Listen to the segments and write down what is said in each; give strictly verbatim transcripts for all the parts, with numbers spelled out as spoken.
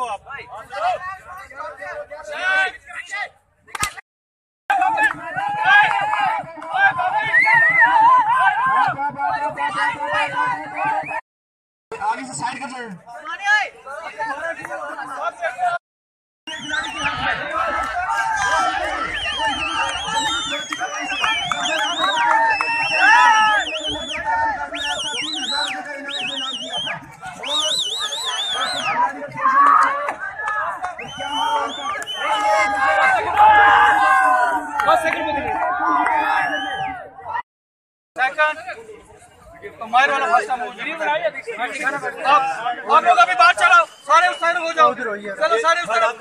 आप। आगे से साइड कर जाए। मायर वाला भाषा आप आप लोग अभी बाहर चलो, सारे उस साइड हो जाओ, चलो सारे उस तरफ।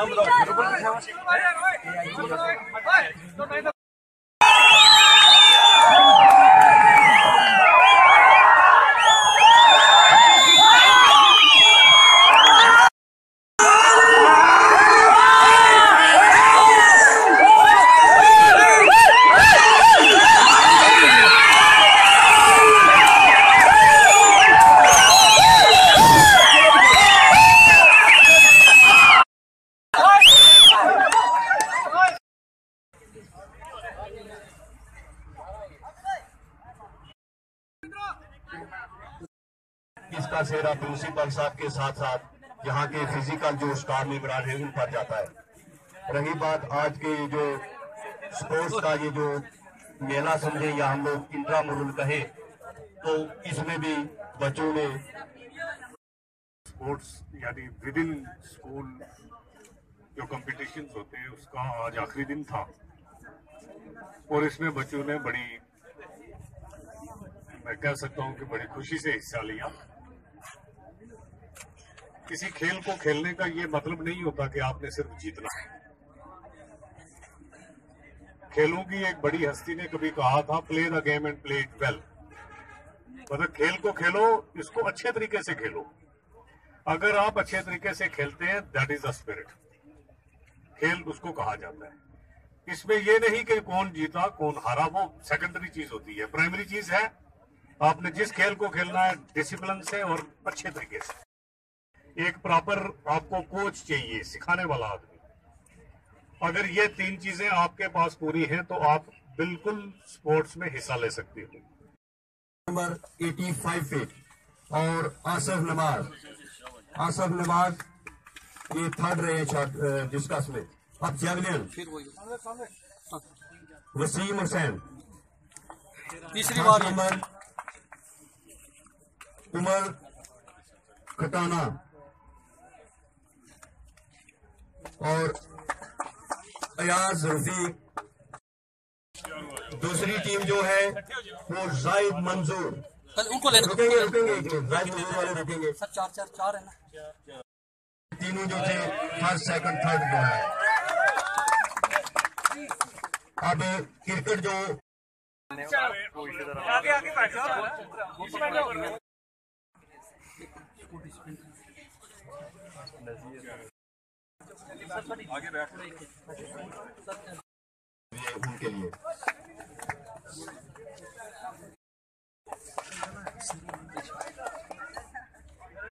इसका सेहरा प्रिंसिपल साहब के साथ साथ यहाँ के फिजिकल जो स्टाफ मेंबर है उन पर जाता है। रही बात आज के जो स्पोर्ट्स का ये जो मेला समझे या हम लोग इंट्रामुरल कहे, तो इसमें भी बच्चों ने स्पोर्ट्स यानी विद इन स्कूल जो कंपटीशंस होते हैं उसका आज आखिरी दिन था और इसमें बच्चों ने बड़ी, मैं कह सकता हूं कि बड़ी खुशी से हिस्सा लिया। किसी खेल को खेलने का ये मतलब नहीं होता कि आपने सिर्फ जीतना है। खेलों की एक बड़ी हस्ती ने कभी कहा था, play the game and play it well. मतलब खेल को खेलो, इसको अच्छे तरीके से खेलो। अगर आप अच्छे तरीके से खेलते हैं, दैट इज द स्पिरिट। खेल उसको कहा जाता है। इसमें ये नहीं कि कौन जीता कौन हारा, वो सेकेंडरी चीज होती है। प्राइमरी चीज है आपने जिस खेल को खेलना है डिसिप्लिन से और अच्छे तरीके से। एक प्रॉपर आपको कोच चाहिए, सिखाने वाला आदमी। अगर ये तीन चीजें आपके पास पूरी हैं तो आप बिल्कुल स्पोर्ट्स में हिस्सा ले सकते हो। नंबर पचासी फीट और आसफ नमाज, आसफ नमाज ये थर्ड रहे डिस्कस में। अब जैवलिन वसीम हुसैन, तीसरी बार नंबर कुमार खटाना और अयाज रफीक। दूसरी टीम जो है वो जाहिद मंजूर। उनको लेने रुकेंगे रुकेंगे जाहिद मंजूर वाले रुकेंगे। सर चार चार चार है ना, तीनों जो थे फर्स्ट सेकंड थर्ड जो है। अब क्रिकेट जो आगे आगे बैठ जाओ, आगे बैठ उनके लिए